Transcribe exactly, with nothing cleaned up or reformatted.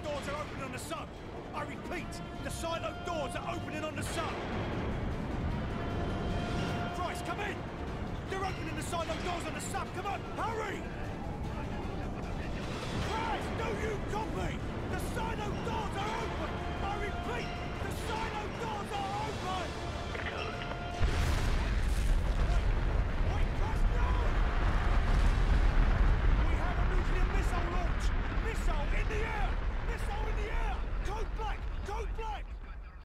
doors are opening on the sub. I repeat, the silo doors are opening on the sub. Price, come in! They're opening the silo doors on the sub. Come on, hurry! Price, do you copy? The silo doors are